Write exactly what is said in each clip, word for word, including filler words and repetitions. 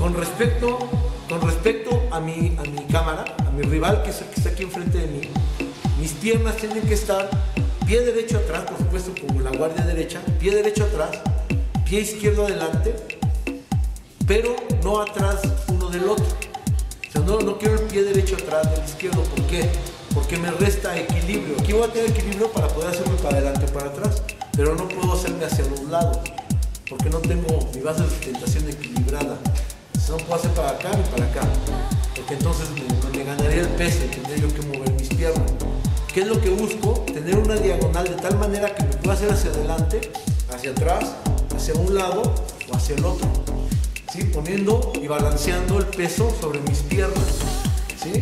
con respecto, con respecto a, mi, a mi cámara, a mi rival que, es el que está aquí enfrente de mí, mis piernas tienen que estar pie derecho atrás, por supuesto, como la guardia derecha, pie derecho atrás, pie izquierdo adelante, pero no atrás uno del otro. O sea, no, no quiero el pie derecho atrás del izquierdo. ¿Por qué? Porque me resta equilibrio. Aquí voy a tener equilibrio para poder hacerme para adelante o para atrás, pero no puedo hacerme hacia los lados, porque no tengo mi base de sustentación equilibrada. No puedo hacer para acá ni para acá, porque entonces me, me ganaría el peso y tendría yo que mover mis piernas. ¿Qué es lo que busco? Tener una diagonal de tal manera que me pueda hacer hacia adelante, hacia atrás, hacia un lado o hacia el otro, ¿sí? Poniendo y balanceando el peso sobre mis piernas, ¿sí?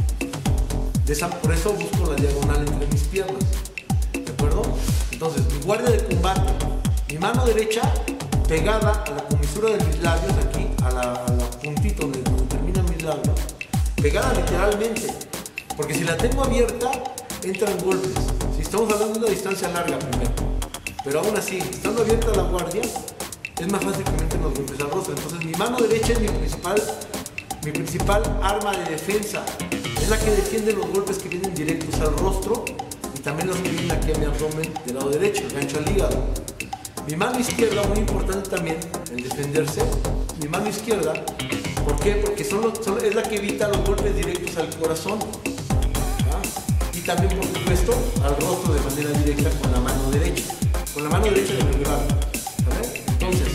De esa, por eso busco la diagonal entre mis piernas, ¿de acuerdo? Entonces, mi guardia de combate, mi mano derecha pegada a la comisura de mis labios, aquí, a la, a la puntita donde, donde terminan mis labios, pegada literalmente, porque si la tengo abierta, entran golpes. Si estamos hablando de una distancia larga primero, pero aún así, estando abierta la guardia, es más fácil que me entren los golpes al rostro. Entonces mi mano derecha es mi principal, mi principal arma de defensa, es la que defiende los golpes que vienen directos al rostro y también los que vienen aquí a mi abdomen del lado derecho, el gancho al hígado. Mi mano izquierda, muy importante también en defenderse, mi mano izquierda, ¿por qué? Porque son los, son, es la que evita los golpes directos al corazón, ¿ah? Y también, por supuesto, al rostro de manera directa con la mano derecha, con la mano derecha de mi rival, ¿vale? Entonces,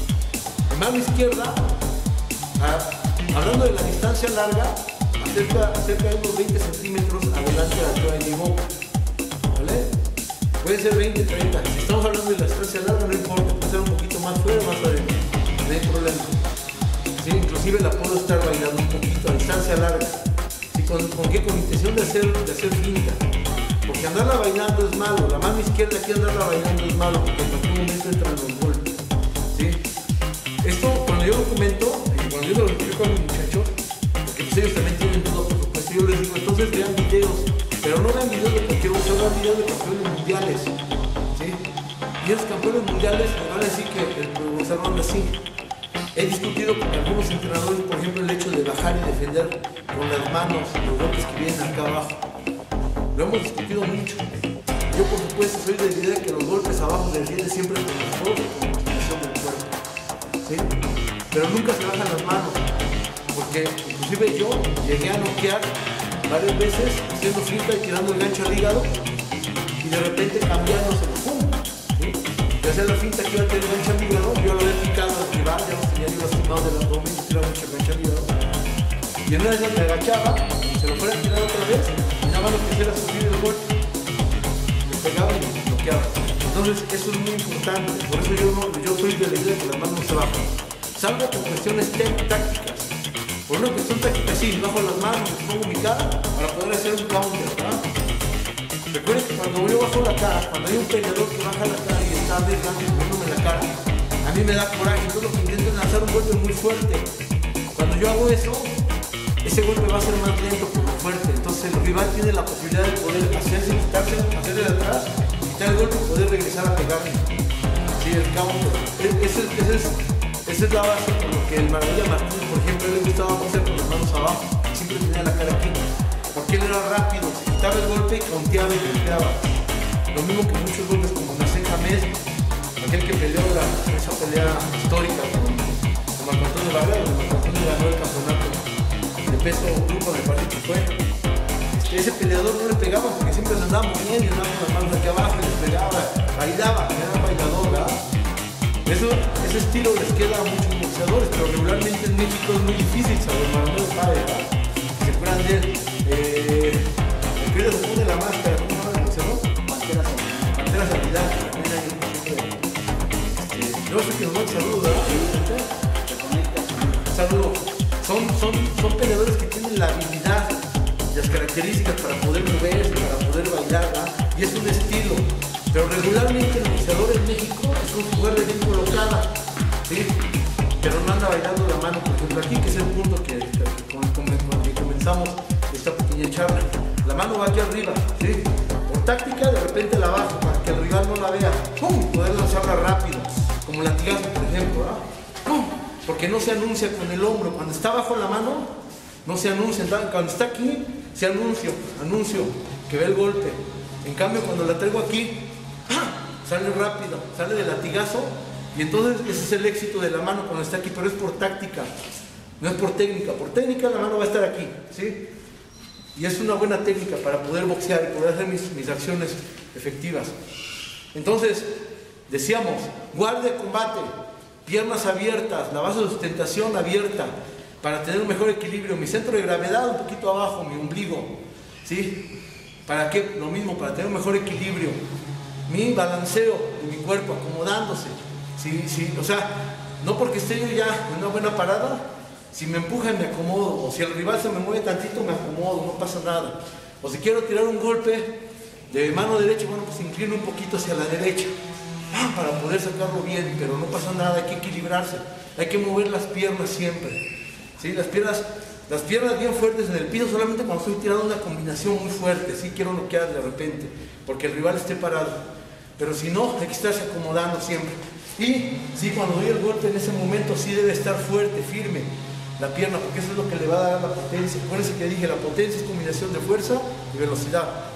mi mano izquierda, ah, hablando de la distancia larga, acerca, acerca de unos veinte centímetros adelante de la altura de mi boca, ¿vale? Puede ser veinte, treinta. Si estamos hablando de la distancia larga, no importa, puede ser un poquito más fuera o más adentro, no hay problema. ¿Sí? Inclusive la puedo estar bailando un poquito a distancia larga. ¿Sí? ¿Con, ¿Con qué? Con intención de hacer, de hacer finta. Porque andarla bailando es malo. La mano izquierda aquí andarla bailando es malo, porque en cualquier momento entran los golpes. ¿Sí? Esto, cuando yo lo comento, y cuando yo lo explico a mis muchachos, porque pues ellos también tienen dudas, por supuesto, yo les digo, entonces vean videos, pero no vean videos de cualquier uno, vean videos de campeones mundiales. ¿Sí? Y esos campeones mundiales me van a decir que el profesor anda así. He discutido con algunos entrenadores, por ejemplo, el hecho de bajar y defender con las manos los golpes que vienen acá abajo. Lo hemos discutido mucho. Yo, por supuesto, soy de la idea de que los golpes abajo se defienden siempre con los codos y con la extensión del cuerpo. ¿Sí? Pero nunca se bajan las manos, porque inclusive yo llegué a noquear varias veces haciendo finta y tirando el gancho al hígado y de repente cambiándose, ¡pum! ¿Sí? Y hacer la finta que iba a tener el gancho al hígado, yo lo había picado al rival, ya lo tenía yo lastimado del abdomen y tiraba mucho el gancho al hígado. Y en una de esas me agachaba y se lo fuera a tirar otra vez y nada más lo que hiciera subir el golpe. Me pegaba y me bloqueaba. Entonces eso es muy importante, por eso yo, no, yo soy de la idea de que las manos no se bajan. Salvo por cuestiones tácticas. Por una cuestión táctica, sí, bajo las manos, pongo mi cara para poder hacer un counter, ¿verdad? Recuerden que cuando yo bajo la cara, cuando hay un peleador que baja la cara y está arriesgando y poniéndome la cara, a mí me da coraje, entonces lo que intento es lanzar un golpe muy fuerte. Cuando yo hago eso, ese golpe va a ser más lento por lo fuerte, entonces el rival tiene la posibilidad de poder hacerse, quitarse, hacerle de atrás, quitar el golpe y poder regresar a pegarme. Sí, el counter. Ese, ese es... Esa es la base por lo que el Maravilla Martínez, por ejemplo, él le gustaba hacer con las manos abajo, siempre tenía la cara aquí, porque él era rápido, se quitaba el golpe y conteaba y golpeaba. Lo mismo que muchos golpes como Merced Jamés, aquel que peleó la, esa pelea histórica con, con Marco Antonio Barrera, donde Marco Antonio ganó el campeonato de peso grupo, me parece que fue. Este, ese peleador no le pegaba porque siempre le andaba moviendo y andaba con las manos aquí abajo y le pegaba, bailaba, era un bailador, ¿verdad? Eso, ese estilo les queda a muchos boxeadores, pero regularmente en México es muy difícil saber, Manuel sabe, ¿verdad? Se acuerdan de él, eh, el que se pone la máscara, ¿cómo se llama el boxeador? Pantera Sanidad. Pantera Sanidad, este, yo sé que nos manda saludos, ¿verdad? Saludos. Son, son, son peleadores que tienen la habilidad y las características para poder moverse, para poder bailar, ¿verdad? Y es un estilo. Pero regularmente el boxeador en México es un jugador bien colocada, ¿sí? Pero no anda bailando la mano, por ejemplo, aquí, que es el punto que, que, con, con, con el que comenzamos esta pequeña charla. La mano va aquí arriba, ¿sí? Por táctica, de repente la bajo para que el rival no la vea, ¡pum! Poder lanzarla rápido, como latigazo, por ejemplo, ¿ah? ¡Pum! porque no se anuncia con el hombro. Cuando está bajo la mano, no se anuncia. Cuando está aquí, se anuncio, anuncio que ve el golpe. En cambio, cuando la traigo aquí, sale rápido, sale de latigazo, y entonces ese es el éxito de la mano cuando está aquí, pero es por táctica, no es por técnica. Por técnica la mano va a estar aquí, ¿sí? Y es una buena técnica para poder boxear y poder hacer mis, mis acciones efectivas. Entonces, decíamos, guardia, combate, piernas abiertas, la base de sustentación abierta, para tener un mejor equilibrio, mi centro de gravedad un poquito abajo, mi ombligo, ¿sí? ¿Para qué? Lo mismo, para tener un mejor equilibrio, mi balanceo de mi cuerpo, acomodándose, ¿sí? ¿Sí? O sea, no porque esté yo ya en una buena parada, si me empujan me acomodo, o si el rival se me mueve tantito me acomodo, no pasa nada. O si quiero tirar un golpe de mano derecha, bueno, pues inclino un poquito hacia la derecha, para poder sacarlo bien, pero no pasa nada, hay que equilibrarse, hay que mover las piernas siempre, ¿sí? Las piernas, las piernas bien fuertes en el piso solamente cuando estoy tirando una combinación muy fuerte, sí quiero noquear de repente, porque el rival esté parado, pero si no, hay que estarse acomodando siempre. Y sí, cuando doy el golpe en ese momento sí debe estar fuerte, firme la pierna, porque eso es lo que le va a dar la potencia. Acuérdense que dije, la potencia es combinación de fuerza y velocidad.